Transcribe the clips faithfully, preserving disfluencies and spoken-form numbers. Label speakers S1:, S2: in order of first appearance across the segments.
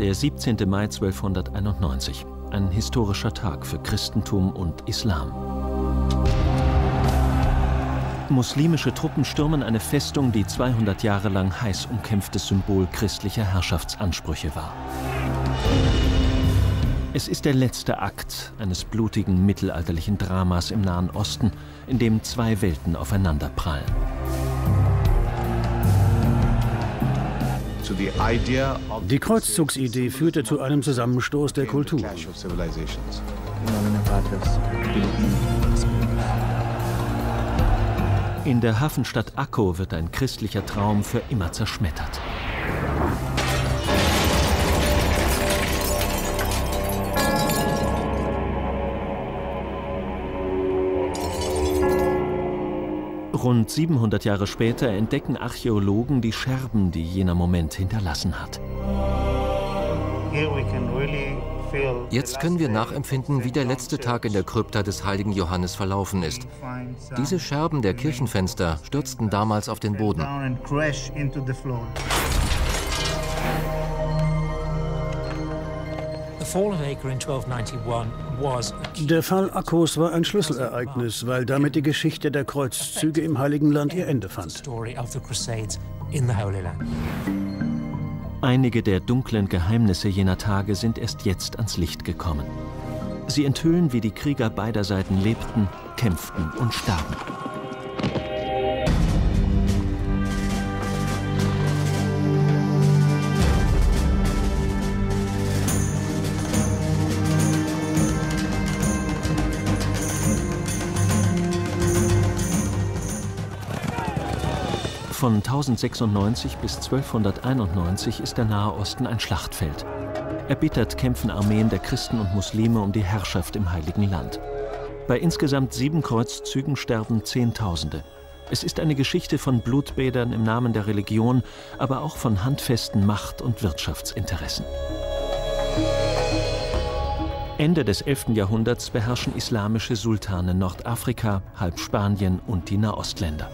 S1: Der siebzehnte Mai zwölfhunderteinundneunzig. Ein historischer Tag für Christentum und Islam. Muslimische Truppen stürmen eine Festung, die zweihundert Jahre lang heiß umkämpftes Symbol christlicher Herrschaftsansprüche war. Es ist der letzte Akt eines blutigen mittelalterlichen Dramas im Nahen Osten, in dem zwei Welten aufeinanderprallen.
S2: Die Kreuzzugsidee führte zu einem Zusammenstoß der Kulturen.
S1: In der Hafenstadt Akko wird ein christlicher Traum für immer zerschmettert. Rund siebenhundert Jahre später entdecken Archäologen die Scherben, die jener Moment hinterlassen hat.
S3: Jetzt können wir nachempfinden, wie der letzte Tag in der Krypta des heiligen Johannes verlaufen ist. Diese Scherben der Kirchenfenster stürzten damals auf den Boden.
S2: Der Fall Akkos war ein Schlüsselereignis, weil damit die Geschichte der Kreuzzüge im Heiligen Land ihr Ende fand.
S1: Einige der dunklen Geheimnisse jener Tage sind erst jetzt ans Licht gekommen. Sie enthüllen, wie die Krieger beider Seiten lebten, kämpften und starben. Von tausendsechsundneunzig bis zwölfhunderteinundneunzig ist der Nahe Osten ein Schlachtfeld. Erbittert kämpfen Armeen der Christen und Muslime um die Herrschaft im Heiligen Land. Bei insgesamt sieben Kreuzzügen sterben Zehntausende. Es ist eine Geschichte von Blutbädern im Namen der Religion, aber auch von handfesten Macht- und Wirtschaftsinteressen. Ende des elften Jahrhunderts beherrschen islamische Sultane Nordafrika, halb Spanien und die Nahostländer.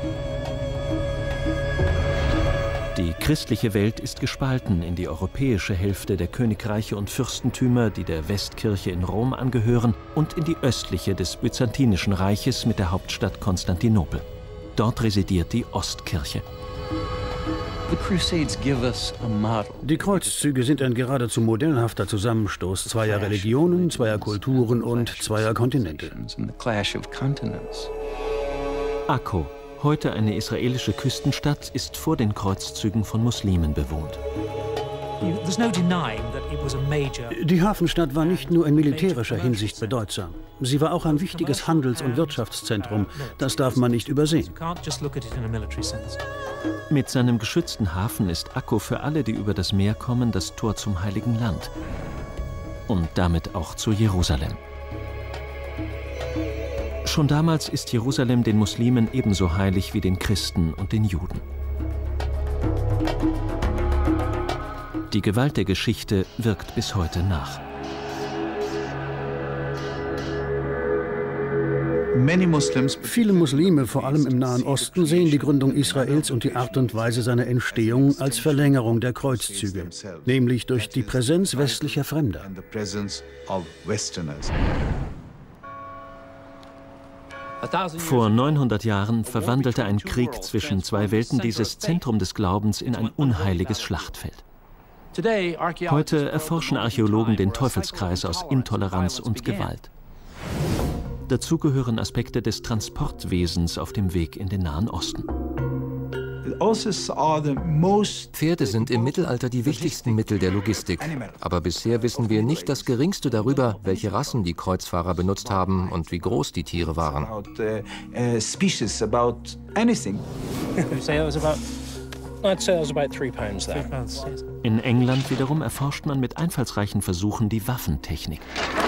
S1: Die christliche Welt ist gespalten in die europäische Hälfte der Königreiche und Fürstentümer, die der Westkirche in Rom angehören, und in die östliche des Byzantinischen Reiches mit der Hauptstadt Konstantinopel. Dort residiert die Ostkirche.
S2: Die Kreuzzüge sind ein geradezu modellhafter Zusammenstoß zweier Religionen, zweier Kulturen und zweier Kontinente.
S1: Akko, heute eine israelische Küstenstadt, ist vor den Kreuzzügen von Muslimen bewohnt.
S2: Die Hafenstadt war nicht nur in militärischer Hinsicht bedeutsam. Sie war auch ein wichtiges Handels- und Wirtschaftszentrum. Das darf man nicht übersehen.
S1: Mit seinem geschützten Hafen ist Akko für alle, die über das Meer kommen, das Tor zum Heiligen Land. Und damit auch zu Jerusalem. Schon damals ist Jerusalem den Muslimen ebenso heilig wie den Christen und den Juden. Die Gewalt der Geschichte wirkt bis heute nach.
S2: Viele Muslime, vor allem im Nahen Osten, sehen die Gründung Israels und die Art und Weise seiner Entstehung als Verlängerung der Kreuzzüge, nämlich durch die Präsenz westlicher Fremder.
S1: Vor neunhundert Jahren verwandelte ein Krieg zwischen zwei Welten dieses Zentrum des Glaubens in ein unheiliges Schlachtfeld. Heute erforschen Archäologen den Teufelskreis aus Intoleranz und Gewalt. Dazu gehören Aspekte des Transportwesens auf dem Weg in den Nahen Osten.
S3: Pferde sind im Mittelalter die wichtigsten Mittel der Logistik. Aber bisher wissen wir nicht das Geringste darüber, welche Rassen die Kreuzfahrer benutzt haben und wie groß die Tiere waren.
S1: In England wiederum erforscht man mit einfallsreichen Versuchen die Waffentechnik.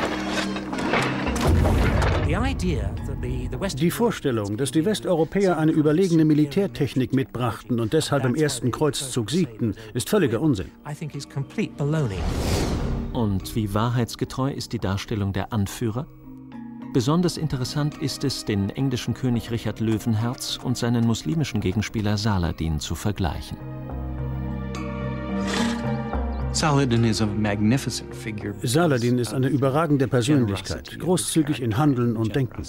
S2: Die Vorstellung, dass die Westeuropäer eine überlegene Militärtechnik mitbrachten und deshalb im ersten Kreuzzug siegten, ist völliger Unsinn.
S1: Und wie wahrheitsgetreu ist die Darstellung der Anführer? Besonders interessant ist es, den englischen König Richard Löwenherz und seinen muslimischen Gegenspieler Saladin zu vergleichen.
S2: Saladin ist eine überragende Persönlichkeit, großzügig in Handeln und Denken.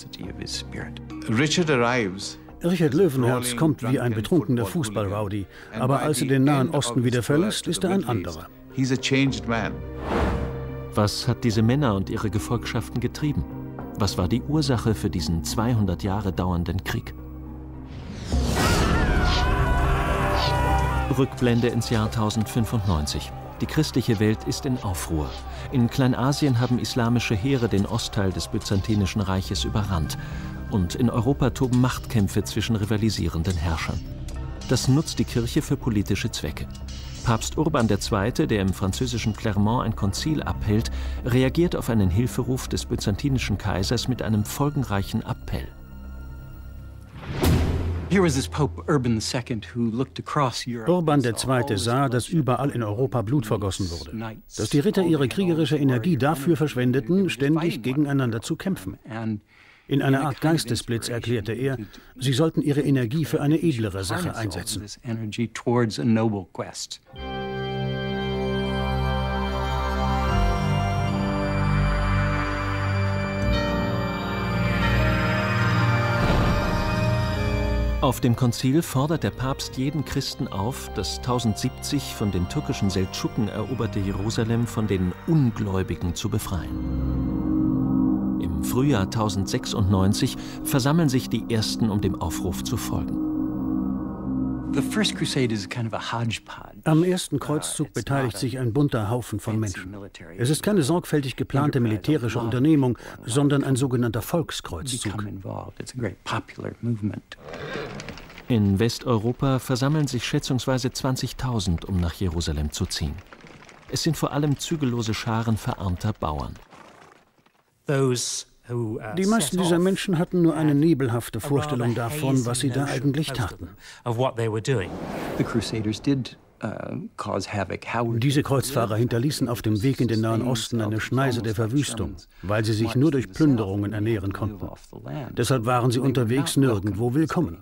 S2: Richard Löwenherz kommt wie ein betrunkener Fußball-Rowdy, aber als er den Nahen Osten wieder verlässt, ist er ein anderer.
S1: Was hat diese Männer und ihre Gefolgschaften getrieben? Was war die Ursache für diesen zweihundert Jahre dauernden Krieg? Rückblende ins Jahr tausendfünfundneunzig. Die christliche Welt ist in Aufruhr. In Kleinasien haben islamische Heere den Ostteil des Byzantinischen Reiches überrannt. Und in Europa toben Machtkämpfe zwischen rivalisierenden Herrschern. Das nutzt die Kirche für politische Zwecke. Papst Urban der Zweite., der im französischen Clermont ein Konzil abhält, reagiert auf einen Hilferuf des byzantinischen Kaisers mit einem folgenreichen Appell.
S2: Urban der Zweite. sah, dass überall in Europa Blut vergossen wurde, dass die Ritter ihre kriegerische Energie dafür verschwendeten, ständig gegeneinander zu kämpfen. In einer Art Geistesblitz erklärte er, sie sollten ihre Energie für eine edlere Sache einsetzen.
S1: Auf dem Konzil fordert der Papst jeden Christen auf, das tausendsiebzig von den türkischen Seldschuken eroberte Jerusalem von den Ungläubigen zu befreien. Im Frühjahr tausendsechsundneunzig versammeln sich die Ersten, um dem Aufruf zu folgen.
S2: Am ersten Kreuzzug beteiligt sich ein bunter Haufen von Menschen. Es ist keine sorgfältig geplante militärische Unternehmung, sondern ein sogenannter Volkskreuzzug.
S1: In Westeuropa versammeln sich schätzungsweise zwanzigtausend, um nach Jerusalem zu ziehen. Es sind vor allem zügellose Scharen verarmter Bauern.
S2: Die meisten dieser Menschen hatten nur eine nebelhafte Vorstellung davon, was sie da eigentlich taten. Diese Kreuzfahrer hinterließen auf dem Weg in den Nahen Osten eine Schneise der Verwüstung, weil sie sich nur durch Plünderungen ernähren konnten. Deshalb waren sie unterwegs nirgendwo willkommen.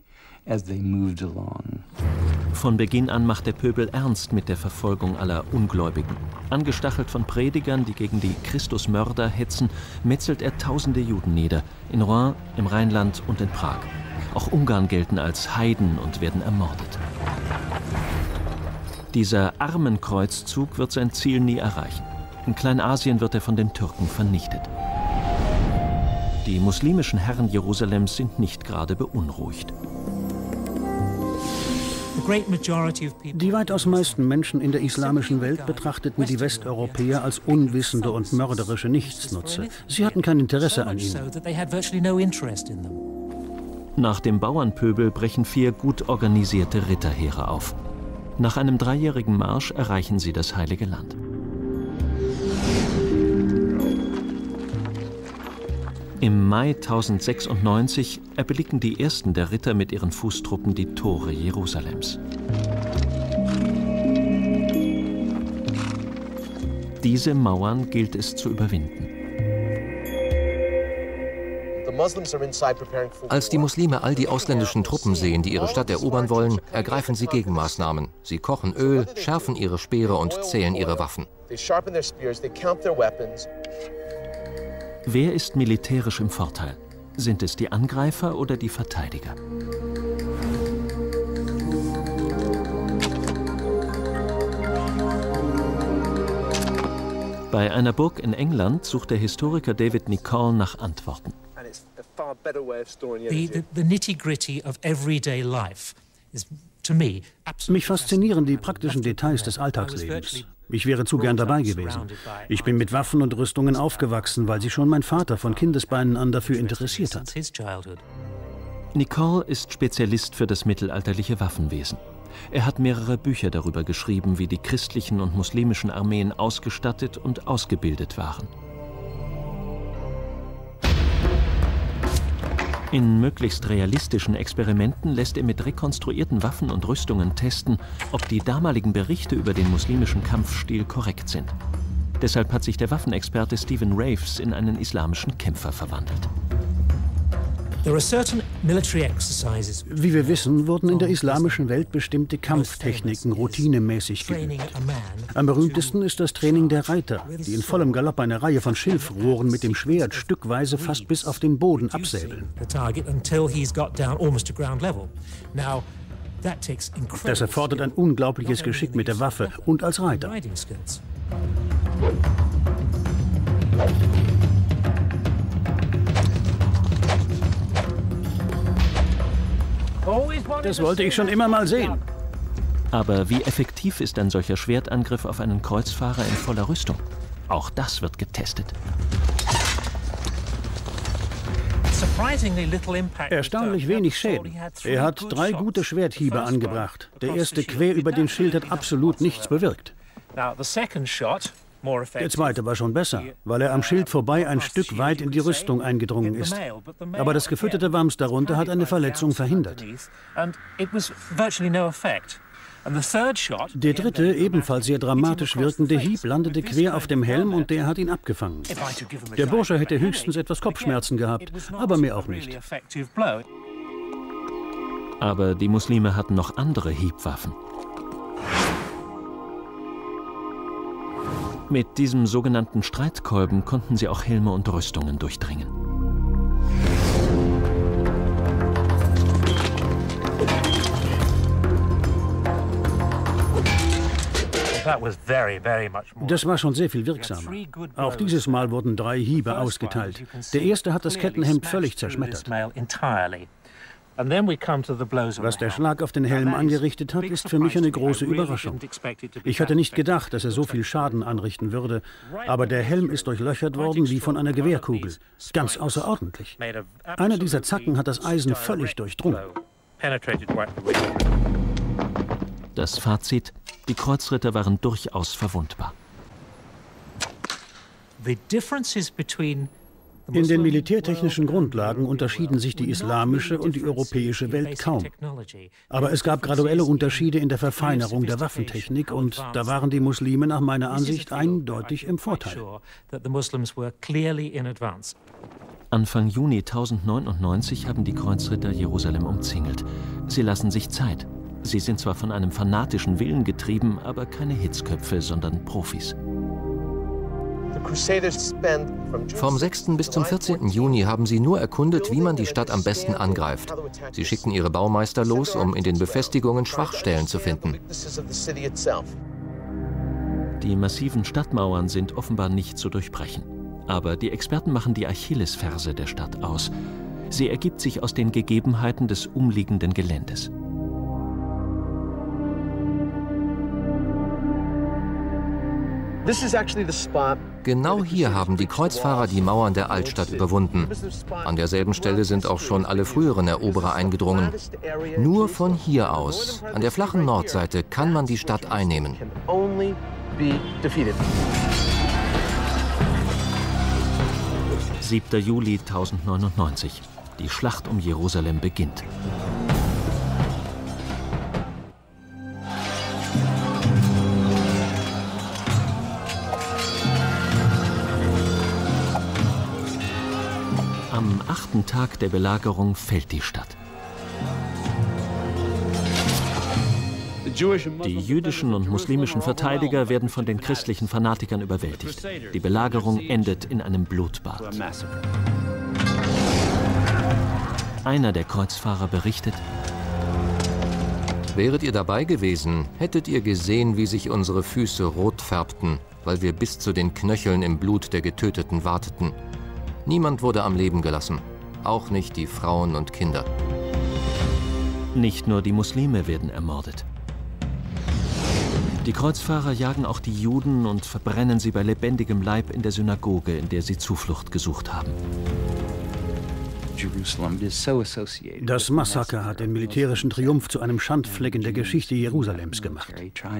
S1: Von Beginn an macht der Pöbel ernst mit der Verfolgung aller Ungläubigen. Angestachelt von Predigern, die gegen die Christusmörder hetzen, metzelt er tausende Juden nieder, in Rouen, im Rheinland und in Prag. Auch Ungarn gelten als Heiden und werden ermordet. Dieser Armenkreuzzug wird sein Ziel nie erreichen. In Kleinasien wird er von den Türken vernichtet. Die muslimischen Herren Jerusalems sind nicht gerade beunruhigt.
S2: Die weitaus meisten Menschen in der islamischen Welt betrachteten die Westeuropäer als unwissende und mörderische Nichtsnutze. Sie hatten kein Interesse an ihnen.
S1: Nach dem Bauernpöbel brechen vier gut organisierte Ritterheere auf. Nach einem dreijährigen Marsch erreichen sie das Heilige Land. Im Mai tausendsechsundneunzig erblicken die ersten der Ritter mit ihren Fußtruppen die Tore Jerusalems. Diese Mauern gilt es zu überwinden.
S3: Als die Muslime all die ausländischen Truppen sehen, die ihre Stadt erobern wollen, ergreifen sie Gegenmaßnahmen. Sie kochen Öl, schärfen ihre Speere und zählen ihre Waffen.
S1: Wer ist militärisch im Vorteil? Sind es die Angreifer oder die Verteidiger? Bei einer Burg in England sucht der Historiker David Nicoll nach Antworten.
S2: Mich faszinieren die praktischen Details des Alltagslebens. Ich wäre zu gern dabei gewesen. Ich bin mit Waffen und Rüstungen aufgewachsen, weil sich schon mein Vater von Kindesbeinen an dafür interessiert hat.
S1: Nicoll ist Spezialist für das mittelalterliche Waffenwesen. Er hat mehrere Bücher darüber geschrieben, wie die christlichen und muslimischen Armeen ausgestattet und ausgebildet waren. In möglichst realistischen Experimenten lässt er mit rekonstruierten Waffen und Rüstungen testen, ob die damaligen Berichte über den muslimischen Kampfstil korrekt sind. Deshalb hat sich der Waffenexperte Stephen Raves in einen islamischen Kämpfer verwandelt.
S2: Wie wir wissen, wurden in der islamischen Welt bestimmte Kampftechniken routinemäßig geübt. Am berühmtesten ist das Training der Reiter, die in vollem Galopp eine Reihe von Schilfrohren mit dem Schwert stückweise fast bis auf den Boden absäbeln. Das erfordert ein unglaubliches Geschick mit der Waffe und als Reiter. Das wollte ich schon immer mal sehen.
S1: Aber wie effektiv ist ein solcher Schwertangriff auf einen Kreuzfahrer in voller Rüstung? Auch das wird getestet.
S2: Erstaunlich wenig Schäden. Er hat drei gute Schwerthiebe angebracht. Der erste quer über den Schild hat absolut nichts bewirkt. Der zweite war schon besser, weil er am Schild vorbei ein Stück weit in die Rüstung eingedrungen ist. Aber das gefütterte Wams darunter hat eine Verletzung verhindert. Der dritte, ebenfalls sehr dramatisch wirkende Hieb landete quer auf dem Helm und der hat ihn abgefangen. Der Bursche hätte höchstens etwas Kopfschmerzen gehabt, aber mehr auch nicht.
S1: Aber die Muslime hatten noch andere Hiebwaffen. Mit diesem sogenannten Streitkolben konnten sie auch Helme und Rüstungen durchdringen.
S2: Das war schon sehr viel wirksamer. Auch dieses Mal wurden drei Hiebe ausgeteilt. Der erste hat das Kettenhemd völlig zerschmettert. Was der Schlag auf den Helm angerichtet hat, ist für mich eine große Überraschung. Ich hatte nicht gedacht, dass er so viel Schaden anrichten würde, aber der Helm ist durchlöchert worden wie von einer Gewehrkugel. Ganz außerordentlich. Einer dieser Zacken hat das Eisen völlig durchdrungen.
S1: Das Fazit: Die Kreuzritter waren durchaus verwundbar.
S2: In den militärtechnischen Grundlagen unterschieden sich die islamische und die europäische Welt kaum. Aber es gab graduelle Unterschiede in der Verfeinerung der Waffentechnik und da waren die Muslime nach meiner Ansicht eindeutig im Vorteil.
S1: Anfang Juni tausendneunundneunzig haben die Kreuzritter Jerusalem umzingelt. Sie lassen sich Zeit. Sie sind zwar von einem fanatischen Willen getrieben, aber keine Hitzköpfe, sondern Profis.
S3: Vom sechsten bis zum vierzehnten Juni haben sie nur erkundet, wie man die Stadt am besten angreift. Sie schickten ihre Baumeister los, um in den Befestigungen Schwachstellen zu finden.
S1: Die massiven Stadtmauern sind offenbar nicht zu durchbrechen. Aber die Experten machen die Achillesferse der Stadt aus. Sie ergibt sich aus den Gegebenheiten des umliegenden Geländes.
S3: Genau hier haben die Kreuzfahrer die Mauern der Altstadt überwunden. An derselben Stelle sind auch schon alle früheren Eroberer eingedrungen. Nur von hier aus, an der flachen Nordseite, kann man die Stadt einnehmen.
S1: siebter Juli tausendneunundneunzig. Die Schlacht um Jerusalem beginnt. Am achten Tag der Belagerung fällt die Stadt. Die jüdischen und muslimischen Verteidiger werden von den christlichen Fanatikern überwältigt. Die Belagerung endet in einem Blutbad. Einer der Kreuzfahrer berichtet:
S3: Wäret ihr dabei gewesen, hättet ihr gesehen, wie sich unsere Füße rot färbten, weil wir bis zu den Knöcheln im Blut der Getöteten warteten. Niemand wurde am Leben gelassen, auch nicht die Frauen und Kinder.
S1: Nicht nur die Muslime werden ermordet. Die Kreuzfahrer jagen auch die Juden und verbrennen sie bei lebendigem Leib in der Synagoge, in der sie Zuflucht gesucht haben.
S2: Das Massaker hat den militärischen Triumph zu einem Schandfleck in der Geschichte Jerusalems gemacht.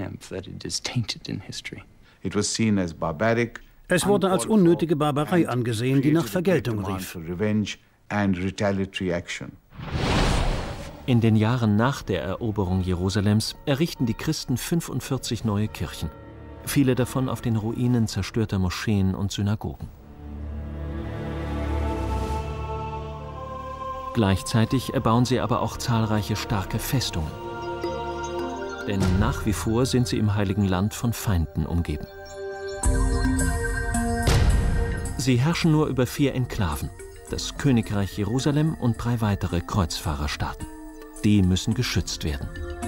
S2: Es wurde als unnötige Barbarei angesehen, die nach Vergeltung rief.
S1: In den Jahren nach der Eroberung Jerusalems errichten die Christen fünfundvierzig neue Kirchen, viele davon auf den Ruinen zerstörter Moscheen und Synagogen. Gleichzeitig erbauen sie aber auch zahlreiche starke Festungen. Denn nach wie vor sind sie im Heiligen Land von Feinden umgeben. Sie herrschen nur über vier Enklaven, das Königreich Jerusalem und drei weitere Kreuzfahrerstaaten. Die müssen geschützt werden.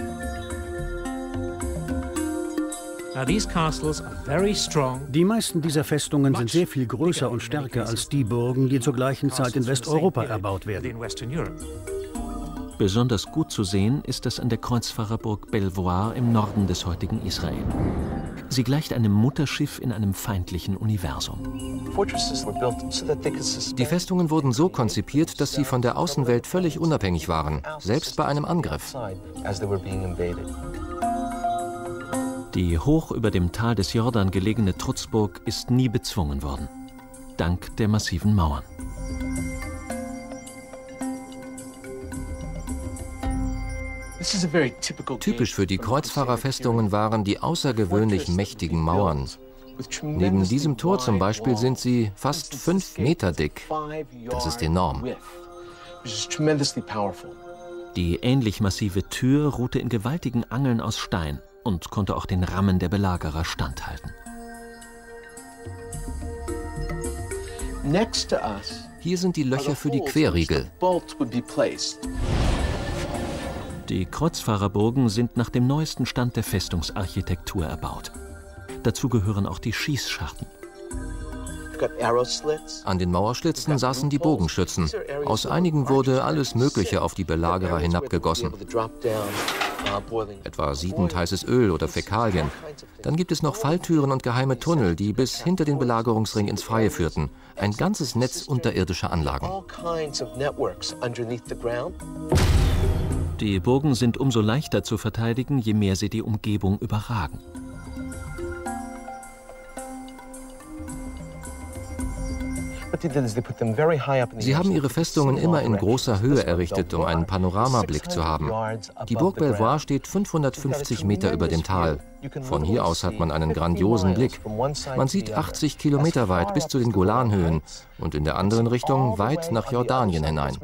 S2: Die meisten dieser Festungen sind sehr viel größer und stärker als die Burgen, die zur gleichen Zeit in Westeuropa erbaut werden.
S1: Besonders gut zu sehen ist das an der Kreuzfahrerburg Belvoir im Norden des heutigen Israel. Sie gleicht einem Mutterschiff in einem feindlichen Universum.
S3: Die Festungen wurden so konzipiert, dass sie von der Außenwelt völlig unabhängig waren, selbst bei einem Angriff.
S1: Die hoch über dem Tal des Jordan gelegene Trutzburg ist nie bezwungen worden, dank der massiven Mauern.
S3: Typisch für die Kreuzfahrerfestungen waren die außergewöhnlich mächtigen Mauern. Neben diesem Tor zum Beispiel sind sie fast fünf Meter dick. Das ist enorm.
S1: Die ähnlich massive Tür ruhte in gewaltigen Angeln aus Stein und konnte auch den Rammen der Belagerer standhalten.
S3: Hier sind die Löcher für die Querriegel.
S1: Die Kreuzfahrerburgen sind nach dem neuesten Stand der Festungsarchitektur erbaut. Dazu gehören auch die Schießscharten.
S3: An den Mauerschlitzen saßen die Bogenschützen. Aus einigen wurde alles Mögliche auf die Belagerer hinabgegossen. Etwa siedend heißes Öl oder Fäkalien. Dann gibt es noch Falltüren und geheime Tunnel, die bis hinter den Belagerungsring ins Freie führten. Ein ganzes Netz unterirdischer Anlagen.
S1: Die Burgen sind umso leichter zu verteidigen, je mehr sie die Umgebung überragen.
S3: Sie haben ihre Festungen immer in großer Höhe errichtet, um einen Panoramablick zu haben. Die Burg Belvoir steht fünfhundertfünfzig Meter über dem Tal. Von hier aus hat man einen grandiosen Blick. Man sieht achtzig Kilometer weit bis zu den Golanhöhen und in der anderen Richtung weit nach Jordanien hinein.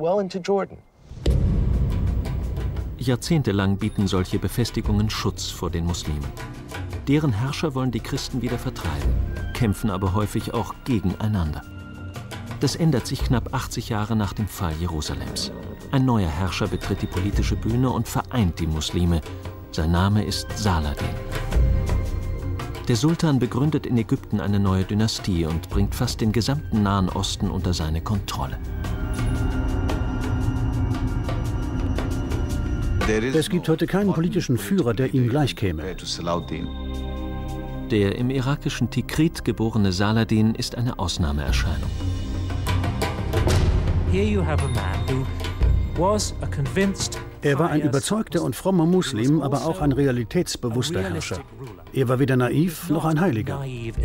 S1: Jahrzehntelang bieten solche Befestigungen Schutz vor den Muslimen. Deren Herrscher wollen die Christen wieder vertreiben, kämpfen aber häufig auch gegeneinander. Das ändert sich knapp achtzig Jahre nach dem Fall Jerusalems. Ein neuer Herrscher betritt die politische Bühne und vereint die Muslime. Sein Name ist Saladin. Der Sultan begründet in Ägypten eine neue Dynastie und bringt fast den gesamten Nahen Osten unter seine Kontrolle.
S2: Es gibt heute keinen politischen Führer, der ihm gleichkäme.
S1: Der im irakischen Tikrit geborene Saladin ist eine Ausnahmeerscheinung.
S2: Er war ein überzeugter und frommer Muslim, aber auch ein realitätsbewusster Herrscher. Er war weder naiv noch ein Heiliger.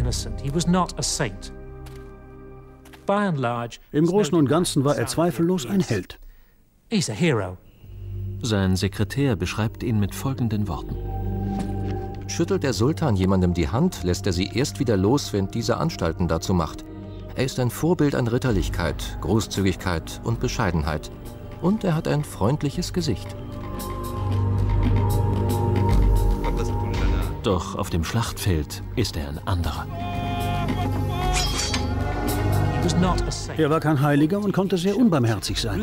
S2: Im Großen und Ganzen war er zweifellos ein Held.
S1: Sein Sekretär beschreibt ihn mit folgenden Worten.
S3: Schüttelt der Sultan jemandem die Hand, lässt er sie erst wieder los, wenn dieser Anstalten dazu macht. Er ist ein Vorbild an Ritterlichkeit, Großzügigkeit und Bescheidenheit. Und er hat ein freundliches Gesicht.
S1: Doch auf dem Schlachtfeld ist er ein anderer.
S2: Er war kein Heiliger und konnte sehr unbarmherzig sein.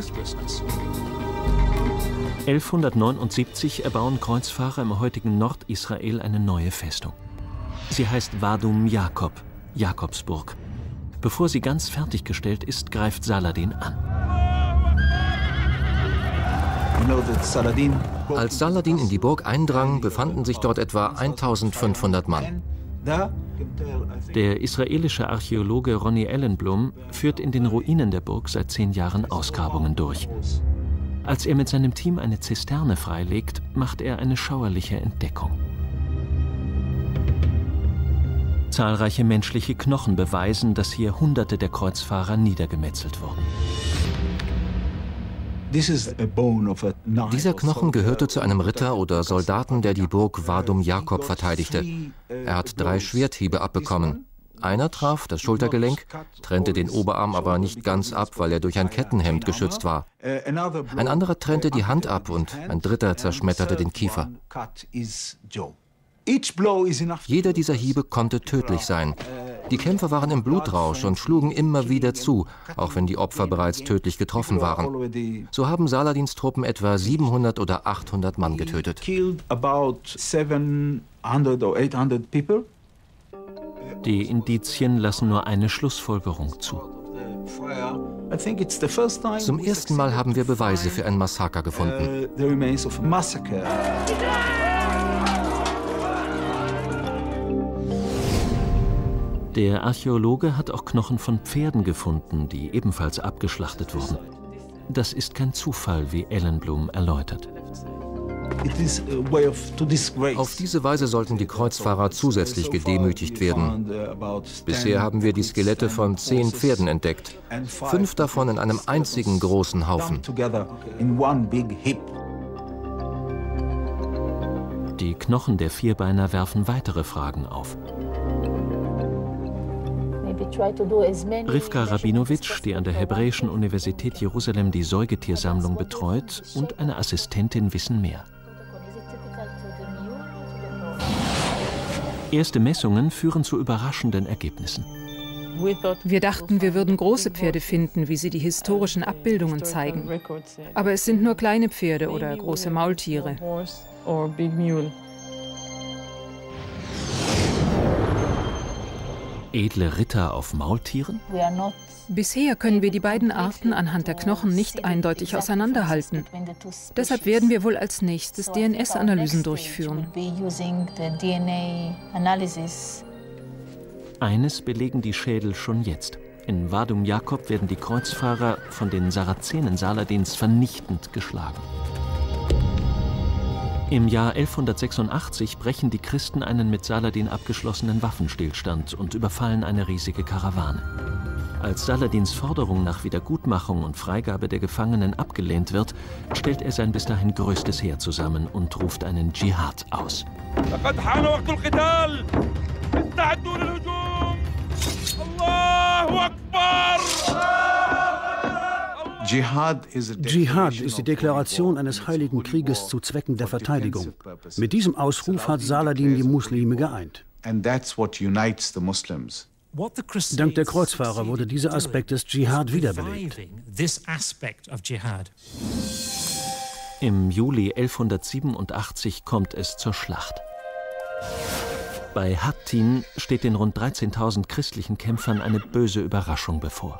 S1: elfhundertneunundsiebzig erbauen Kreuzfahrer im heutigen Nordisrael eine neue Festung. Sie heißt Wadum Jakob, Jakobsburg. Bevor sie ganz fertiggestellt ist, greift Saladin an.
S3: Als Saladin in die Burg eindrang, befanden sich dort etwa eintausendfünfhundert Mann.
S1: Der israelische Archäologe Ronnie Ellenblum führt in den Ruinen der Burg seit zehn Jahren Ausgrabungen durch. Als er mit seinem Team eine Zisterne freilegt, macht er eine schauerliche Entdeckung. Zahlreiche menschliche Knochen beweisen, dass hier Hunderte der Kreuzfahrer niedergemetzelt wurden.
S3: Dieser Knochen gehörte zu einem Ritter oder Soldaten, der die Burg Wadum Jakob verteidigte. Er hat drei Schwerthiebe abbekommen. Einer traf das Schultergelenk, trennte den Oberarm aber nicht ganz ab, weil er durch ein Kettenhemd geschützt war. Ein anderer trennte die Hand ab und ein dritter zerschmetterte den Kiefer. Jeder dieser Hiebe konnte tödlich sein. Die Kämpfer waren im Blutrausch und schlugen immer wieder zu, auch wenn die Opfer bereits tödlich getroffen waren. So haben Saladins Truppen etwa siebenhundert oder achthundert Mann getötet.
S1: Die Indizien lassen nur eine Schlussfolgerung zu.
S3: Zum ersten Mal haben wir Beweise für ein Massaker gefunden.
S1: Der Archäologe hat auch Knochen von Pferden gefunden, die ebenfalls abgeschlachtet wurden. Das ist kein Zufall, wie Ellenblum erläutert.
S3: Auf diese Weise sollten die Kreuzfahrer zusätzlich gedemütigt werden. Bisher haben wir die Skelette von zehn Pferden entdeckt, fünf davon in einem einzigen großen Haufen.
S1: Die Knochen der Vierbeiner werfen weitere Fragen auf. Rivka Rabinowitsch, die an der Hebräischen Universität Jerusalem die Säugetiersammlung betreut, und eine Assistentin wissen mehr. Erste Messungen führen zu überraschenden Ergebnissen.
S4: Wir dachten, wir würden große Pferde finden, wie sie die historischen Abbildungen zeigen. Aber es sind nur kleine Pferde oder große Maultiere.
S1: Edle Ritter auf Maultieren?
S4: Bisher können wir die beiden Arten anhand der Knochen nicht eindeutig auseinanderhalten. Deshalb werden wir wohl als nächstes D N S-Analysen durchführen.
S1: Eines belegen die Schädel schon jetzt. In Wadum Jakob werden die Kreuzfahrer von den Sarazenen Saladins vernichtend geschlagen. Im Jahr elfhundertsechsundachtzig brechen die Christen einen mit Saladin abgeschlossenen Waffenstillstand und überfallen eine riesige Karawane. Als Saladins Forderung nach Wiedergutmachung und Freigabe der Gefangenen abgelehnt wird, stellt er sein bis dahin größtes Heer zusammen und ruft einen Dschihad aus.
S2: Dschihad ist die Deklaration eines heiligen Krieges zu Zwecken der Verteidigung. Mit diesem Ausruf hat Saladin die Muslime geeint. Dank der Kreuzfahrer wurde dieser Aspekt des Dschihad wiederbelebt.
S1: Im Juli elfhundertsiebenundachtzig kommt es zur Schlacht. Bei Hattin steht den rund dreizehntausend christlichen Kämpfern eine böse Überraschung bevor.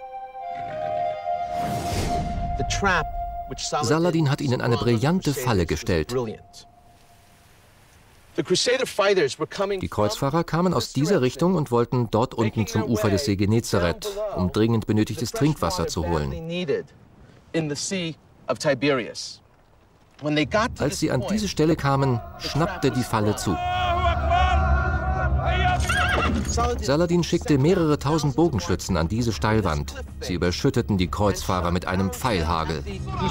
S3: Saladin hat ihnen eine brillante Falle gestellt. Die Kreuzfahrer kamen aus dieser Richtung und wollten dort unten zum Ufer des See Genezareth, um dringend benötigtes Trinkwasser zu holen. Als sie an diese Stelle kamen, schnappte die Falle zu. Saladin schickte mehrere tausend Bogenschützen an diese Steilwand. Sie überschütteten die Kreuzfahrer mit einem Pfeilhagel.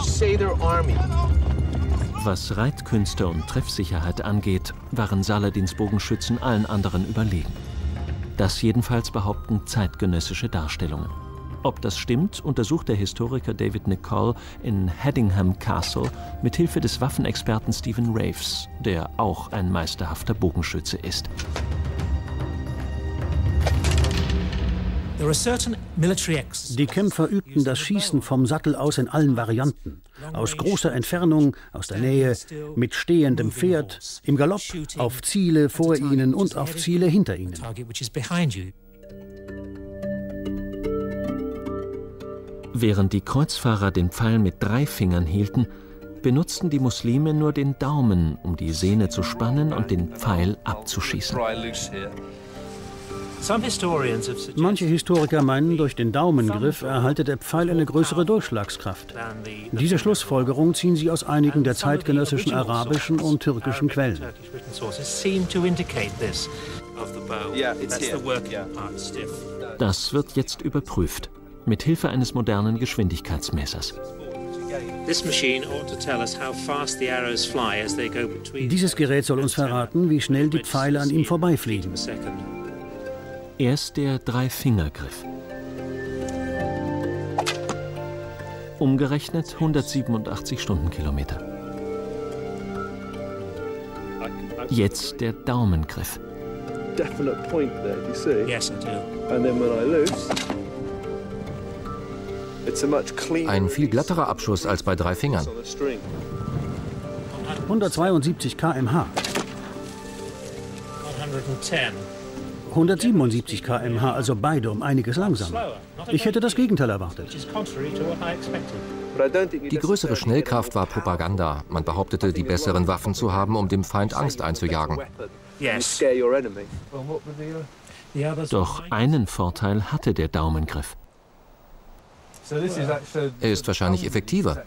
S1: Was Reitkünste und Treffsicherheit angeht, waren Saladins Bogenschützen allen anderen überlegen. Das jedenfalls behaupten zeitgenössische Darstellungen. Ob das stimmt, untersucht der Historiker David Nicoll in Hedingham Castle mit Hilfe des Waffenexperten Stephen Raves, der auch ein meisterhafter Bogenschütze ist.
S2: Die Kämpfer übten das Schießen vom Sattel aus in allen Varianten. Aus großer Entfernung, aus der Nähe, mit stehendem Pferd, im Galopp, auf Ziele vor ihnen und auf Ziele hinter ihnen.
S1: Während die Kreuzfahrer den Pfeil mit drei Fingern hielten, benutzten die Muslime nur den Daumen, um die Sehne zu spannen und den Pfeil abzuschießen.
S2: Manche Historiker meinen, durch den Daumengriff erhalte der Pfeil eine größere Durchschlagskraft. Diese Schlussfolgerung ziehen sie aus einigen der zeitgenössischen arabischen und türkischen Quellen.
S1: Das wird jetzt überprüft, mit Hilfe eines modernen Geschwindigkeitsmessers.
S2: Dieses Gerät soll uns verraten, wie schnell die Pfeile an ihm vorbeifliegen.
S1: Erst der Dreifingergriff. Umgerechnet hundertsiebenundachtzig Stundenkilometer. Jetzt der Daumengriff.
S3: Ein viel glatterer Abschuss als bei drei Fingern.
S2: hundertzweiundsiebzig Kilometer pro Stunde. hundertsiebenundsiebzig Kilometer pro Stunde, also beide um einiges langsamer. Ich hätte das Gegenteil erwartet.
S3: Die größere Schnellkraft war Propaganda. Man behauptete, die besseren Waffen zu haben, um dem Feind Angst einzujagen.
S1: Doch einen Vorteil hatte der Daumengriff.
S3: Er ist wahrscheinlich effektiver.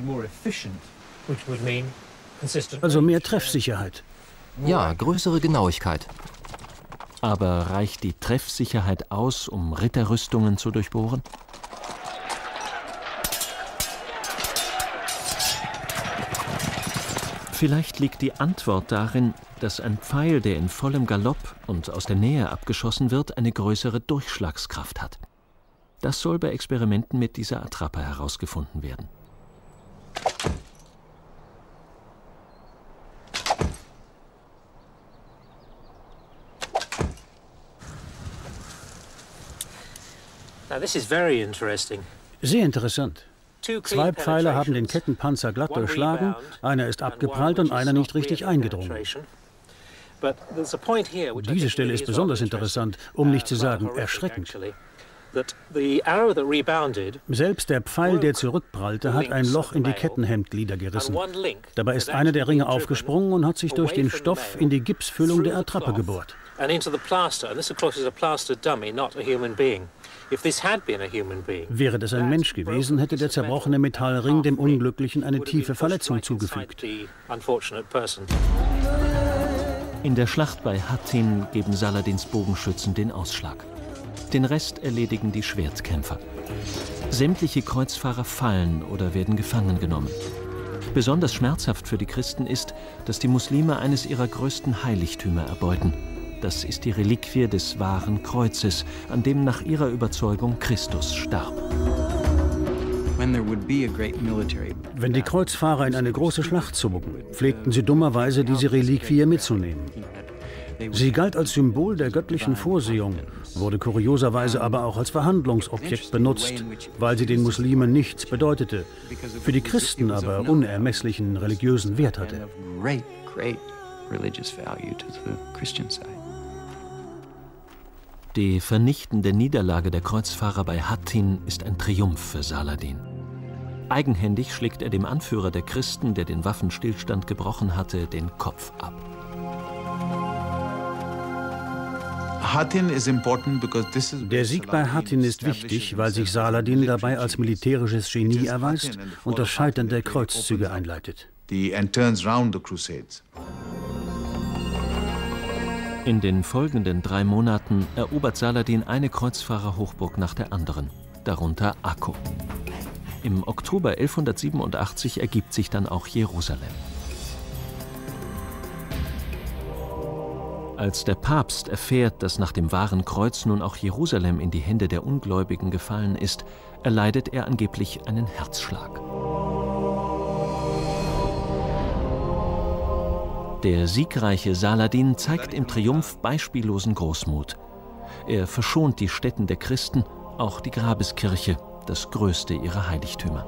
S2: Also mehr Treffsicherheit.
S3: Ja, größere Genauigkeit.
S1: Aber reicht die Treffsicherheit aus, um Ritterrüstungen zu durchbohren? Vielleicht liegt die Antwort darin, dass ein Pfeil, der in vollem Galopp und aus der Nähe abgeschossen wird, eine größere Durchschlagskraft hat. Das soll bei Experimenten mit dieser Attrappe herausgefunden werden.
S2: Sehr interessant. Zwei Pfeile haben den Kettenpanzer glatt durchschlagen, einer ist abgeprallt und einer nicht richtig eingedrungen. Diese Stelle ist besonders interessant, um nicht zu sagen erschreckend. Selbst der Pfeil, der zurückprallte, hat ein Loch in die Kettenhemdglieder gerissen. Dabei ist einer der Ringe aufgesprungen und hat sich durch den Stoff in die Gipsfüllung der Attrappe gebohrt. Wäre das ein Mensch gewesen, hätte der zerbrochene Metallring dem Unglücklichen eine tiefe Verletzung zugefügt.
S1: In der Schlacht bei Hattin geben Saladins Bogenschützen den Ausschlag. Den Rest erledigen die Schwertkämpfer. Sämtliche Kreuzfahrer fallen oder werden gefangen genommen. Besonders schmerzhaft für die Christen ist, dass die Muslime eines ihrer größten Heiligtümer erbeuten. Das ist die Reliquie des wahren Kreuzes, an dem nach ihrer Überzeugung Christus starb.
S2: Wenn die Kreuzfahrer in eine große Schlacht zogen, pflegten sie dummerweise diese Reliquie mitzunehmen. Sie galt als Symbol der göttlichen Vorsehung, wurde kurioserweise aber auch als Verhandlungsobjekt benutzt, weil sie den Muslimen nichts bedeutete, für die Christen aber unermesslichen religiösen Wert hatte.
S1: Die vernichtende Niederlage der Kreuzfahrer bei Hattin ist ein Triumph für Saladin. Eigenhändig schlägt er dem Anführer der Christen, der den Waffenstillstand gebrochen hatte, den Kopf ab.
S2: Der Sieg bei Hattin ist wichtig, weil sich Saladin dabei als militärisches Genie erweist und das Scheitern der Kreuzzüge einleitet.
S1: In den folgenden drei Monaten erobert Saladin eine Kreuzfahrerhochburg nach der anderen, darunter Akko. Im Oktober elfhundertsiebenundachtzig ergibt sich dann auch Jerusalem. Als der Papst erfährt, dass nach dem wahren Kreuz nun auch Jerusalem in die Hände der Ungläubigen gefallen ist, erleidet er angeblich einen Herzschlag. Der siegreiche Saladin zeigt im Triumph beispiellosen Großmut. Er verschont die Stätten der Christen, auch die Grabeskirche, das größte ihrer Heiligtümer.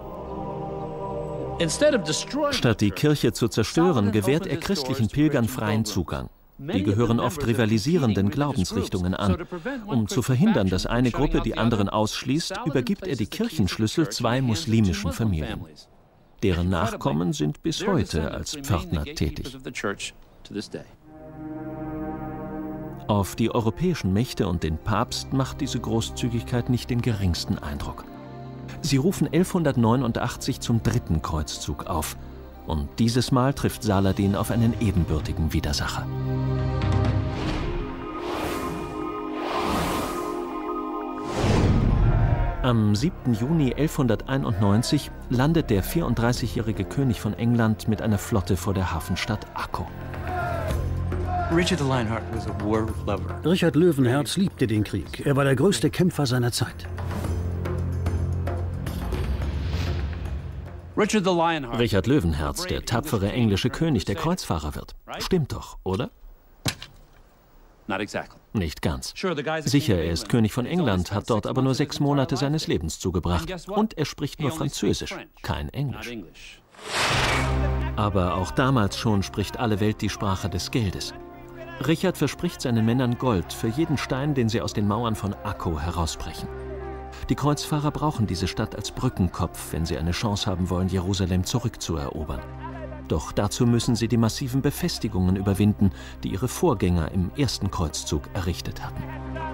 S1: Statt die Kirche zu zerstören, gewährt er christlichen Pilgern freien Zugang. Die gehören oft rivalisierenden Glaubensrichtungen an. Um zu verhindern, dass eine Gruppe die anderen ausschließt, übergibt er die Kirchenschlüssel zwei muslimischen Familien. Deren Nachkommen sind bis heute als Pförtner tätig. Auf die europäischen Mächte und den Papst macht diese Großzügigkeit nicht den geringsten Eindruck. Sie rufen elfhundertneunundachtzig zum dritten Kreuzzug auf. Und dieses Mal trifft Saladin auf einen ebenbürtigen Widersacher. Am siebten Juni elfhunderteinundneunzig landet der vierunddreißigjährige König von England mit einer Flotte vor der Hafenstadt Akko.
S2: Richard Löwenherz liebte den Krieg. Er war der größte Kämpfer seiner Zeit.
S1: Richard Löwenherz, der tapfere englische König der Kreuzfahrer wird. Stimmt doch, oder? Nicht ganz. Sicher, er ist König von England, hat dort aber nur sechs Monate seines Lebens zugebracht. Und er spricht nur Französisch, kein Englisch. Aber auch damals schon spricht alle Welt die Sprache des Geldes. Richard verspricht seinen Männern Gold für jeden Stein, den sie aus den Mauern von Akko herausbrechen. Die Kreuzfahrer brauchen diese Stadt als Brückenkopf, wenn sie eine Chance haben wollen, Jerusalem zurückzuerobern. Doch dazu müssen sie die massiven Befestigungen überwinden, die ihre Vorgänger im ersten Kreuzzug errichtet hatten.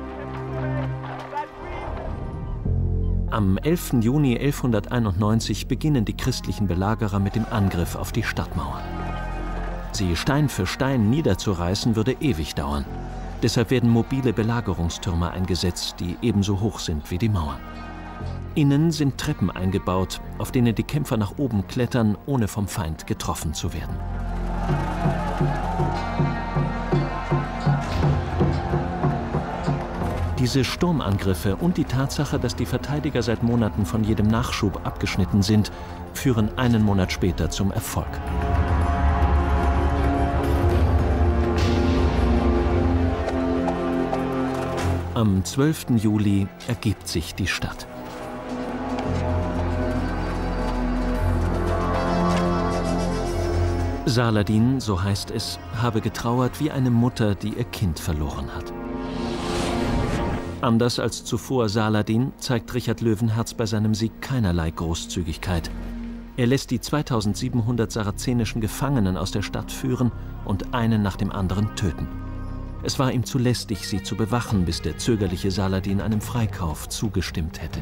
S1: Am elften Juni elfhunderteinundneunzig beginnen die christlichen Belagerer mit dem Angriff auf die Stadtmauern. Sie Stein für Stein niederzureißen, würde ewig dauern. Deshalb werden mobile Belagerungstürme eingesetzt, die ebenso hoch sind wie die Mauern. Innen sind Treppen eingebaut, auf denen die Kämpfer nach oben klettern, ohne vom Feind getroffen zu werden. Diese Sturmangriffe und die Tatsache, dass die Verteidiger seit Monaten von jedem Nachschub abgeschnitten sind, führen einen Monat später zum Erfolg. Am zwölften Juli ergibt sich die Stadt. Saladin, so heißt es, habe getrauert wie eine Mutter, die ihr Kind verloren hat. Anders als zuvor Saladin zeigt Richard Löwenherz bei seinem Sieg keinerlei Großzügigkeit. Er lässt die zweitausendsiebenhundert sarazenischen Gefangenen aus der Stadt führen und einen nach dem anderen töten. Es war ihm zu lästig, sie zu bewachen, bis der zögerliche Saladin einem Freikauf zugestimmt hätte.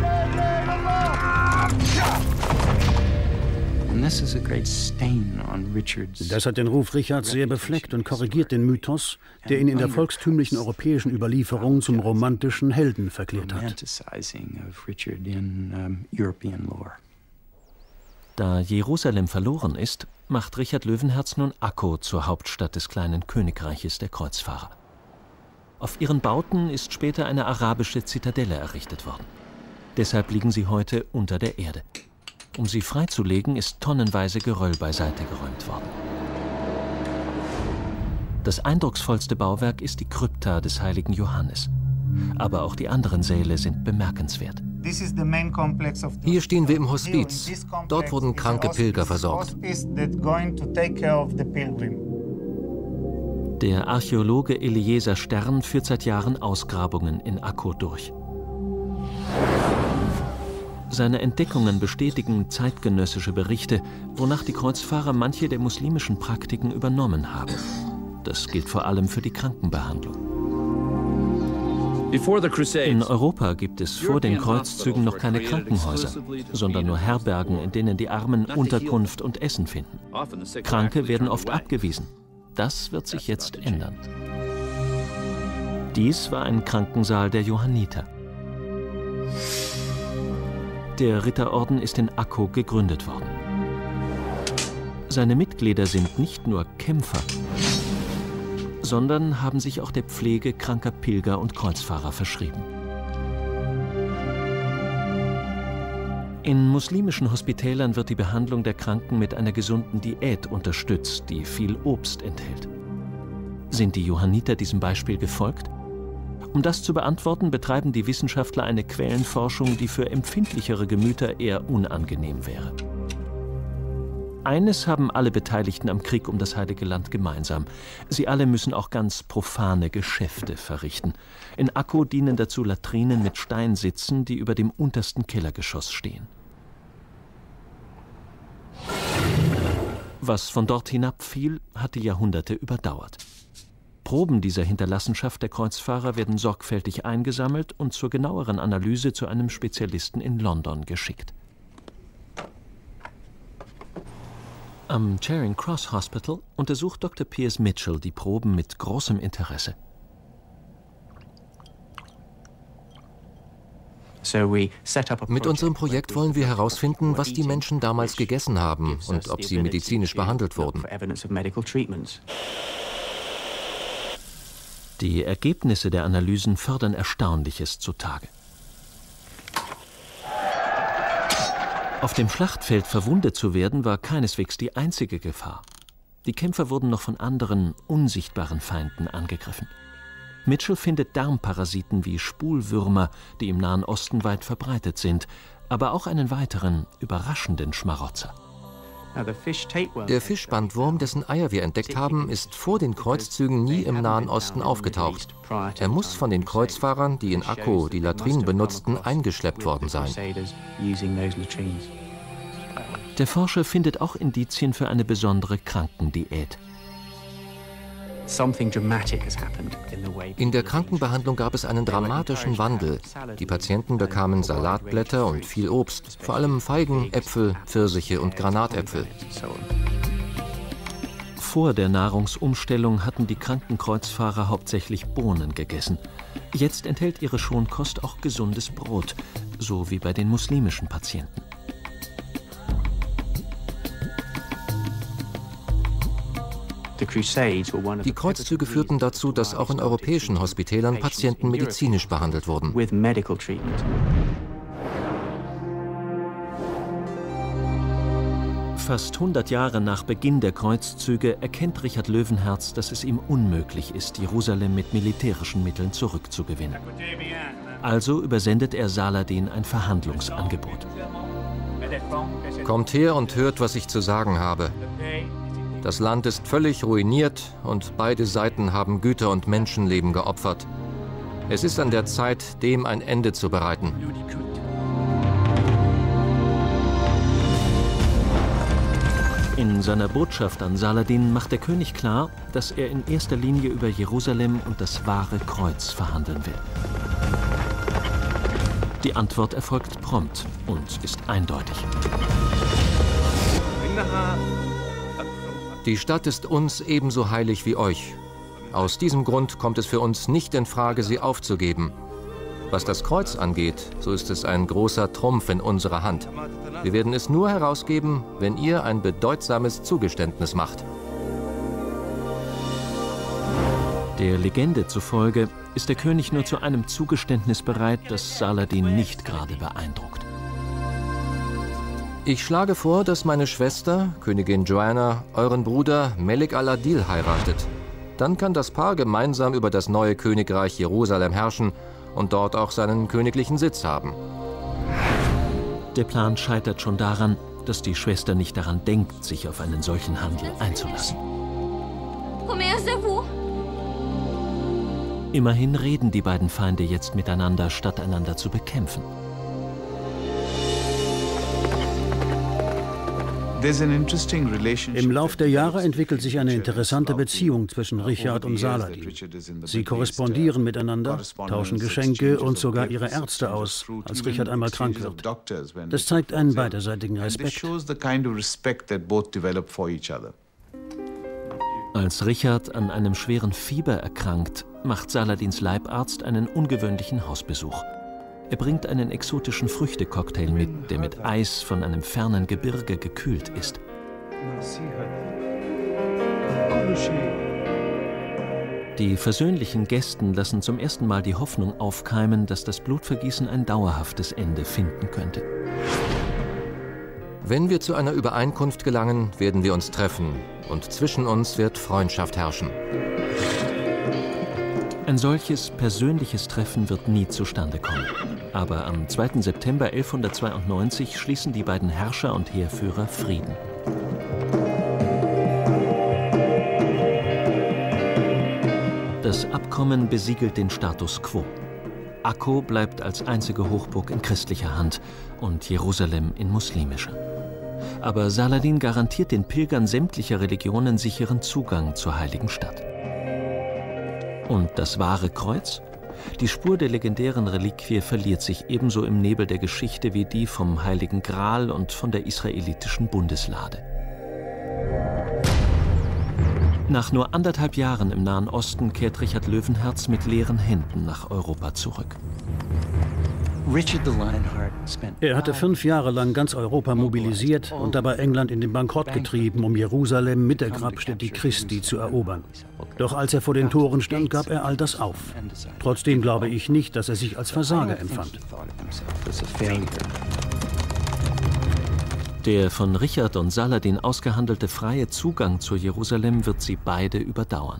S2: Das hat den Ruf Richards sehr befleckt und korrigiert den Mythos, der ihn in der volkstümlichen europäischen Überlieferung zum romantischen Helden verklärt hat.
S1: Da Jerusalem verloren ist, macht Richard Löwenherz nun Akko zur Hauptstadt des kleinen Königreiches der Kreuzfahrer. Auf ihren Bauten ist später eine arabische Zitadelle errichtet worden. Deshalb liegen sie heute unter der Erde. Um sie freizulegen, ist tonnenweise Geröll beiseite geräumt worden. Das eindrucksvollste Bauwerk ist die Krypta des heiligen Johannes. Aber auch die anderen Säle sind bemerkenswert.
S3: Hier stehen wir im Hospiz. Dort wurden kranke Pilger versorgt.
S1: Der Archäologe Eliezer Stern führt seit Jahren Ausgrabungen in Akko durch. Seine Entdeckungen bestätigen zeitgenössische Berichte, wonach die Kreuzfahrer manche der muslimischen Praktiken übernommen haben. Das gilt vor allem für die Krankenbehandlung. In Europa gibt es vor den Kreuzzügen noch keine Krankenhäuser, sondern nur Herbergen, in denen die Armen Unterkunft und Essen finden. Kranke werden oft abgewiesen. Das wird sich jetzt ändern. Dies war ein Krankensaal der Johanniter. Der Ritterorden ist in Akko gegründet worden. Seine Mitglieder sind nicht nur Kämpfer, sondern haben sich auch der Pflege kranker Pilger und Kreuzfahrer verschrieben. In muslimischen Hospitälern wird die Behandlung der Kranken mit einer gesunden Diät unterstützt, die viel Obst enthält. Sind die Johanniter diesem Beispiel gefolgt? Um das zu beantworten, betreiben die Wissenschaftler eine Quellenforschung, die für empfindlichere Gemüter eher unangenehm wäre. Eines haben alle Beteiligten am Krieg um das Heilige Land gemeinsam. Sie alle müssen auch ganz profane Geschäfte verrichten. In Akko dienen dazu Latrinen mit Steinsitzen, die über dem untersten Kellergeschoss stehen. Was von dort hinabfiel, hat die Jahrhunderte überdauert. Proben dieser Hinterlassenschaft der Kreuzfahrer werden sorgfältig eingesammelt und zur genaueren Analyse zu einem Spezialisten in London geschickt. Am Charing Cross Hospital untersucht Doktor Piers Mitchell die Proben mit großem Interesse.
S3: Mit unserem Projekt wollen wir herausfinden, was die Menschen damals gegessen haben und ob sie medizinisch behandelt wurden.
S1: Die Ergebnisse der Analysen fördern Erstaunliches zutage. Auf dem Schlachtfeld verwundet zu werden, war keineswegs die einzige Gefahr. Die Kämpfer wurden noch von anderen, unsichtbaren Feinden angegriffen. Mitchell findet Darmparasiten wie Spulwürmer, die im Nahen Osten weit verbreitet sind, aber auch einen weiteren, überraschenden Schmarotzer.
S3: Der Fischbandwurm, dessen Eier wir entdeckt haben, ist vor den Kreuzzügen nie im Nahen Osten aufgetaucht. Er muss von den Kreuzfahrern, die in Akko die Latrinen benutzten, eingeschleppt worden sein.
S1: Der Forscher findet auch Indizien für eine besondere Krankendiät.
S3: In der Krankenbehandlung gab es einen dramatischen Wandel. Die Patienten bekamen Salatblätter und viel Obst, vor allem Feigen, Äpfel, Pfirsiche und Granatäpfel.
S1: Vor der Nahrungsumstellung hatten die kranken Kreuzfahrer hauptsächlich Bohnen gegessen. Jetzt enthält ihre Schonkost auch gesundes Brot, so wie bei den muslimischen Patienten.
S3: Die Kreuzzüge führten dazu, dass auch in europäischen Hospitälern Patienten medizinisch behandelt wurden.
S1: Fast hundert Jahre nach Beginn der Kreuzzüge erkennt Richard Löwenherz, dass es ihm unmöglich ist, Jerusalem mit militärischen Mitteln zurückzugewinnen. Also übersendet er Saladin ein Verhandlungsangebot.
S3: Kommt her und hört, was ich zu sagen habe. Das Land ist völlig ruiniert und beide Seiten haben Güter und Menschenleben geopfert. Es ist an der Zeit, dem ein Ende zu bereiten.
S1: In seiner Botschaft an Saladin macht der König klar, dass er in erster Linie über Jerusalem und das wahre Kreuz verhandeln will. Die Antwort erfolgt prompt und ist eindeutig.
S3: Die Stadt ist uns ebenso heilig wie euch. Aus diesem Grund kommt es für uns nicht in Frage, sie aufzugeben. Was das Kreuz angeht, so ist es ein großer Trumpf in unserer Hand. Wir werden es nur herausgeben, wenn ihr ein bedeutsames Zugeständnis macht.
S1: Der Legende zufolge ist der König nur zu einem Zugeständnis bereit, das Saladin nicht gerade beeindruckt.
S3: Ich schlage vor, dass meine Schwester, Königin Joanna, euren Bruder Melik al-Adil heiratet. Dann kann das Paar gemeinsam über das neue Königreich Jerusalem herrschen und dort auch seinen königlichen Sitz haben.
S1: Der Plan scheitert schon daran, dass die Schwester nicht daran denkt, sich auf einen solchen Handel einzulassen. Immerhin reden die beiden Feinde jetzt miteinander, statt einander zu bekämpfen.
S2: Im Lauf der Jahre entwickelt sich eine interessante Beziehung zwischen Richard und Saladin. Sie korrespondieren miteinander, tauschen Geschenke und sogar ihre Ärzte aus, als Richard einmal krank wird. Das zeigt einen beiderseitigen Respekt.
S1: Als Richard an einem schweren Fieber erkrankt, macht Saladins Leibarzt einen ungewöhnlichen Hausbesuch. Er bringt einen exotischen Früchtecocktail mit, der mit Eis von einem fernen Gebirge gekühlt ist. Die versöhnlichen Gästen lassen zum ersten Mal die Hoffnung aufkeimen, dass das Blutvergießen ein dauerhaftes Ende finden könnte.
S3: Wenn wir zu einer Übereinkunft gelangen, werden wir uns treffen und zwischen uns wird Freundschaft herrschen.
S1: Ein solches persönliches Treffen wird nie zustande kommen. Aber am zweiten September elfhundertzweiundneunzig schließen die beiden Herrscher und Heerführer Frieden. Das Abkommen besiegelt den Status quo. Akko bleibt als einzige Hochburg in christlicher Hand und Jerusalem in muslimischer. Aber Saladin garantiert den Pilgern sämtlicher Religionen sicheren Zugang zur heiligen Stadt. Und das wahre Kreuz? Die Spur der legendären Reliquie verliert sich ebenso im Nebel der Geschichte wie die vom Heiligen Gral und von der israelitischen Bundeslade. Nach nur anderthalb Jahren im Nahen Osten kehrt Richard Löwenherz mit leeren Händen nach Europa zurück.
S2: Er hatte fünf Jahre lang ganz Europa mobilisiert und dabei England in den Bankrott getrieben, um Jerusalem mit der Grabstätte Christi zu erobern. Doch als er vor den Toren stand, gab er all das auf. Trotzdem glaube ich nicht, dass er sich als Versager empfand.
S1: Der von Richard und Saladin ausgehandelte freie Zugang zu Jerusalem wird sie beide überdauern.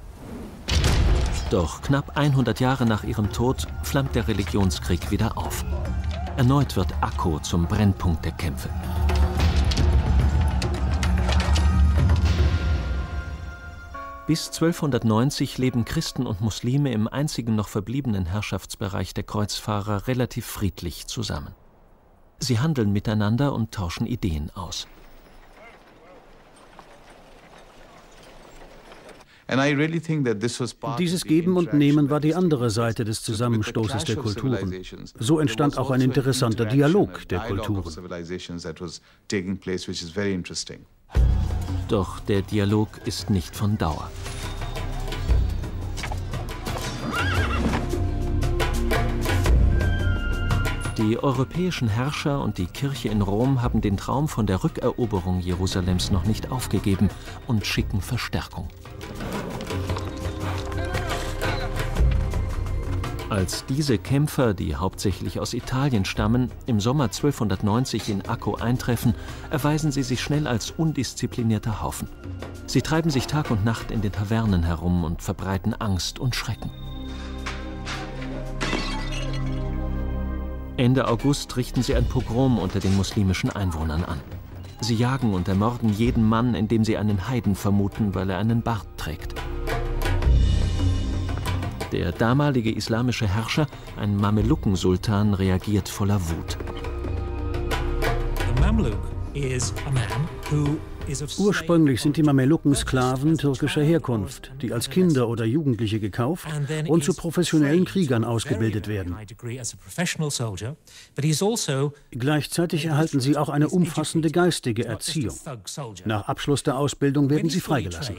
S1: Doch knapp hundert Jahre nach ihrem Tod flammt der Religionskrieg wieder auf. Erneut wird Akko zum Brennpunkt der Kämpfe. Bis zwölfhundertneunzig leben Christen und Muslime im einzigen noch verbliebenen Herrschaftsbereich der Kreuzfahrer relativ friedlich zusammen. Sie handeln miteinander und tauschen Ideen aus.
S2: Dieses Geben und Nehmen war die andere Seite des Zusammenstoßes der Kulturen. So entstand auch ein interessanter Dialog der Kulturen.
S1: Doch der Dialog ist nicht von Dauer. Die europäischen Herrscher und die Kirche in Rom haben den Traum von der Rückeroberung Jerusalems noch nicht aufgegeben und schicken Verstärkung. Als diese Kämpfer, die hauptsächlich aus Italien stammen, im Sommer zwölfhundertneunzig in Akko eintreffen, erweisen sie sich schnell als undisziplinierter Haufen. Sie treiben sich Tag und Nacht in den Tavernen herum und verbreiten Angst und Schrecken. Ende August richten sie ein Pogrom unter den muslimischen Einwohnern an. Sie jagen und ermorden jeden Mann, indem sie einen Heiden vermuten, weil er einen Bart trägt. Der damalige islamische Herrscher, ein Mamelucken-Sultan, reagiert voller Wut.
S2: Ursprünglich sind die Mamelucken Sklaven türkischer Herkunft, die als Kinder oder Jugendliche gekauft und zu professionellen Kriegern ausgebildet werden. Gleichzeitig erhalten sie auch eine umfassende geistige Erziehung. Nach Abschluss der Ausbildung werden sie freigelassen.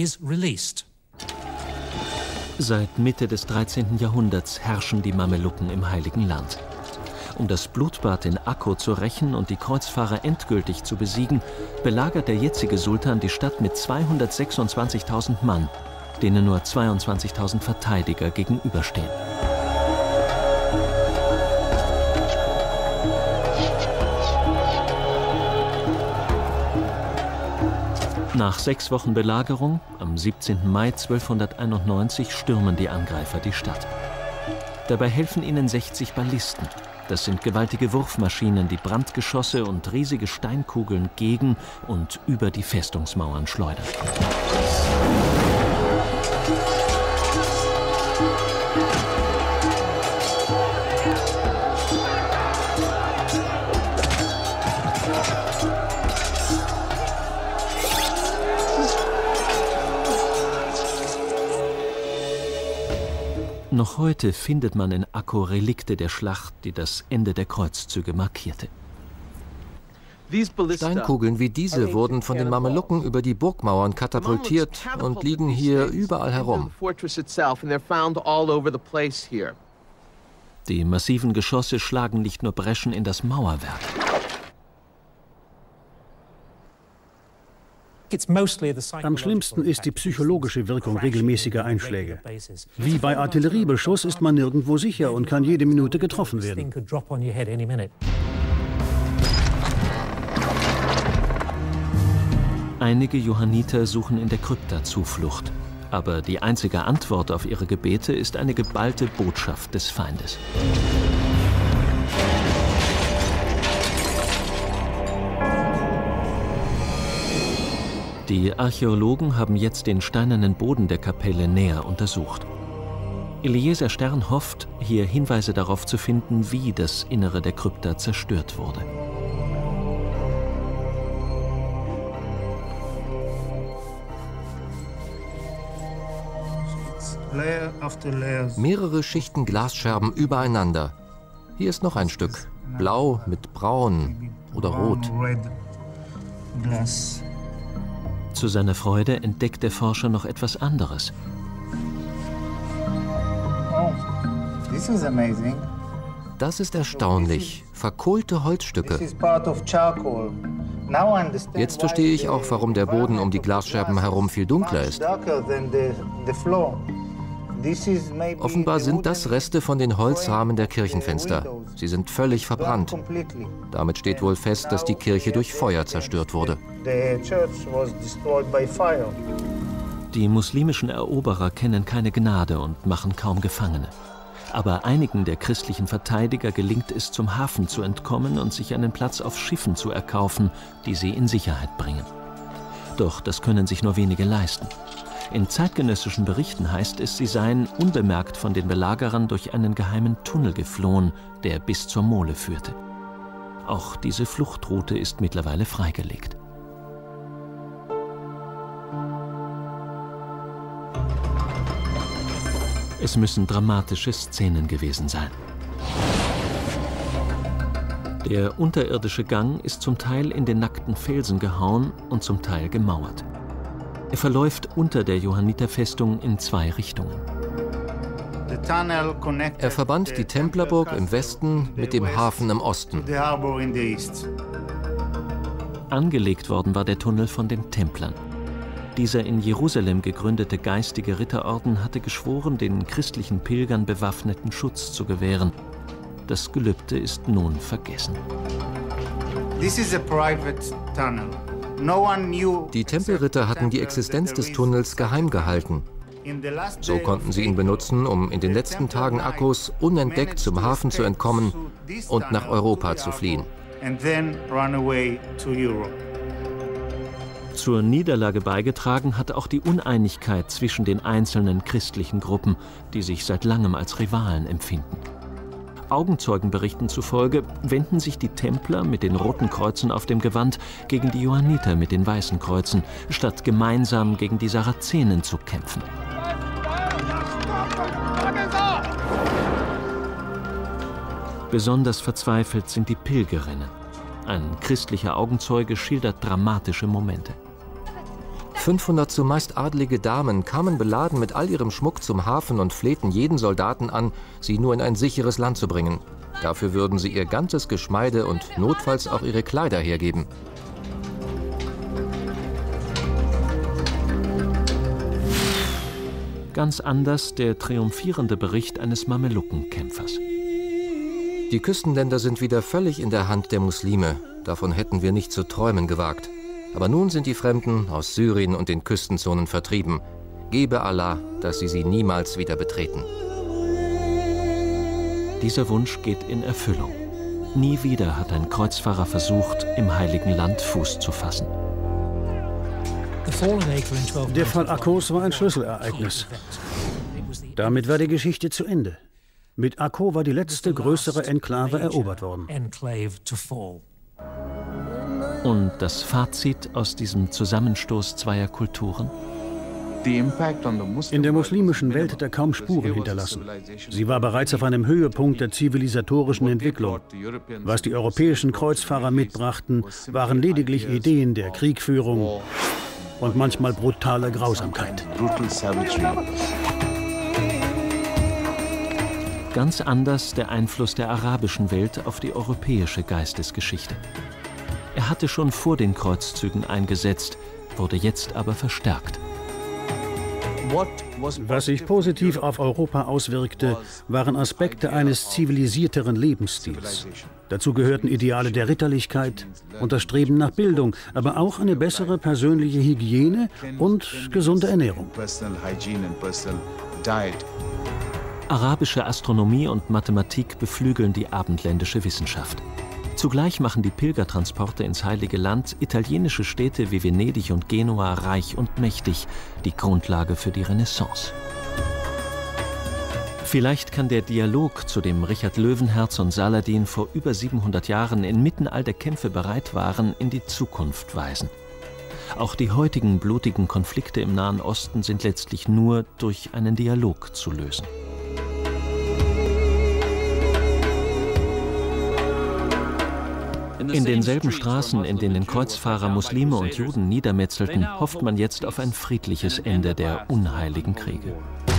S1: Seit Mitte des dreizehnten Jahrhunderts herrschen die Mamelucken im Heiligen Land. Um das Blutbad in Akko zu rächen und die Kreuzfahrer endgültig zu besiegen, belagert der jetzige Sultan die Stadt mit zweihundertsechsundzwanzigtausend Mann, denen nur zweiundzwanzigtausend Verteidiger gegenüberstehen. Nach sechs Wochen Belagerung, am siebzehnten Mai zwölfhunderteinundneunzig, stürmen die Angreifer die Stadt. Dabei helfen ihnen sechzig Ballisten. Das sind gewaltige Wurfmaschinen, die Brandgeschosse und riesige Steinkugeln gegen und über die Festungsmauern schleudern. Noch heute findet man in Akko Relikte der Schlacht, die das Ende der Kreuzzüge markierte.
S3: Steinkugeln wie diese wurden von den Mamelucken über die Burgmauern katapultiert und liegen hier überall herum.
S1: Die massiven Geschosse schlagen nicht nur Breschen in das Mauerwerk.
S2: Am schlimmsten ist die psychologische Wirkung regelmäßiger Einschläge. Wie bei Artilleriebeschuss ist man nirgendwo sicher und kann jede Minute getroffen werden.
S1: Einige Johanniter suchen in der Krypta Zuflucht. Aber die einzige Antwort auf ihre Gebete ist eine geballte Botschaft des Feindes. Die Archäologen haben jetzt den steinernen Boden der Kapelle näher untersucht. Eliezer Stern hofft, hier Hinweise darauf zu finden, wie das Innere der Krypta zerstört wurde.
S3: Mehrere Schichten Glasscherben übereinander. Hier ist noch ein Stück. Blau mit Braun oder Rot.
S1: Zu seiner Freude entdeckt der Forscher noch etwas anderes.
S3: das ist erstaunlich. Verkohlte Holzstücke. Jetzt verstehe ich auch, warum der Boden um die Glasscherben herum viel dunkler ist. Offenbar sind das Reste von den Holzrahmen der Kirchenfenster. Sie sind völlig verbrannt. Damit steht wohl fest, dass die Kirche durch Feuer zerstört wurde.
S1: Die muslimischen Eroberer kennen keine Gnade und machen kaum Gefangene. Aber einigen der christlichen Verteidiger gelingt es, zum Hafen zu entkommen und sich einen Platz auf Schiffen zu erkaufen, die sie in Sicherheit bringen. Doch das können sich nur wenige leisten. In zeitgenössischen Berichten heißt es, sie seien unbemerkt von den Belagerern durch einen geheimen Tunnel geflohen, der bis zur Mole führte. Auch diese Fluchtroute ist mittlerweile freigelegt. Es müssen dramatische Szenen gewesen sein. Der unterirdische Gang ist zum Teil in den nackten Felsen gehauen und zum Teil gemauert. Er verläuft unter der Johanniterfestung in zwei Richtungen.
S3: Er verband die Templerburg im Westen mit dem Hafen im Osten.
S1: Angelegt worden war der Tunnel von den Templern. Dieser in Jerusalem gegründete geistige Ritterorden hatte geschworen, den christlichen Pilgern bewaffneten Schutz zu gewähren. Das Gelübde ist nun vergessen.
S3: Die Tempelritter hatten die Existenz des Tunnels geheim gehalten. So konnten sie ihn benutzen, um in den letzten Tagen Akkos unentdeckt zum Hafen zu entkommen und nach Europa zu fliehen.
S1: Zur Niederlage beigetragen hat auch die Uneinigkeit zwischen den einzelnen christlichen Gruppen, die sich seit langem als Rivalen empfinden. Augenzeugenberichten zufolge wenden sich die Templer mit den roten Kreuzen auf dem Gewand gegen die Johanniter mit den weißen Kreuzen, statt gemeinsam gegen die Sarazenen zu kämpfen. Besonders verzweifelt sind die Pilgerinnen. Ein christlicher Augenzeuge schildert dramatische Momente.
S3: fünfhundert zumeist adlige Damen kamen beladen mit all ihrem Schmuck zum Hafen und flehten jeden Soldaten an, sie nur in ein sicheres Land zu bringen. Dafür würden sie ihr ganzes Geschmeide und notfalls auch ihre Kleider hergeben.
S1: Ganz anders der triumphierende Bericht eines Mamelukenkämpfers.
S3: Die Küstenländer sind wieder völlig in der Hand der Muslime. Davon hätten wir nicht zu träumen gewagt. Aber nun sind die Fremden aus Syrien und den Küstenzonen vertrieben. Gebe Allah, dass sie sie niemals wieder betreten.
S1: Dieser Wunsch geht in Erfüllung. Nie wieder hat ein Kreuzfahrer versucht, im Heiligen Land Fuß zu fassen.
S2: Der Fall Akkos war ein Schlüsselereignis. Damit war die Geschichte zu Ende. Mit Akko war die letzte größere Enklave erobert worden.
S1: Und das Fazit aus diesem Zusammenstoß zweier Kulturen?
S2: In der muslimischen Welt hat er kaum Spuren hinterlassen. Sie war bereits auf einem Höhepunkt der zivilisatorischen Entwicklung. Was die europäischen Kreuzfahrer mitbrachten, waren lediglich Ideen der Kriegführung und manchmal brutale Grausamkeit.
S1: Ganz anders der Einfluss der arabischen Welt auf die europäische Geistesgeschichte. Er hatte schon vor den Kreuzzügen eingesetzt, wurde jetzt aber verstärkt.
S2: Was sich positiv auf Europa auswirkte, waren Aspekte eines zivilisierteren Lebensstils. Dazu gehörten Ideale der Ritterlichkeit und das Streben nach Bildung, aber auch eine bessere persönliche Hygiene und gesunde Ernährung.
S1: Arabische Astronomie und Mathematik beflügeln die abendländische Wissenschaft. Zugleich machen die Pilgertransporte ins Heilige Land italienische Städte wie Venedig und Genua reich und mächtig, die Grundlage für die Renaissance. Vielleicht kann der Dialog, zu dem Richard Löwenherz und Saladin vor über siebenhundert Jahren inmitten all der Kämpfe bereit waren, in die Zukunft weisen. Auch die heutigen blutigen Konflikte im Nahen Osten sind letztlich nur durch einen Dialog zu lösen. In denselben Straßen, in denen Kreuzfahrer Muslime und Juden niedermetzelten, hofft man jetzt auf ein friedliches Ende der unheiligen Kriege.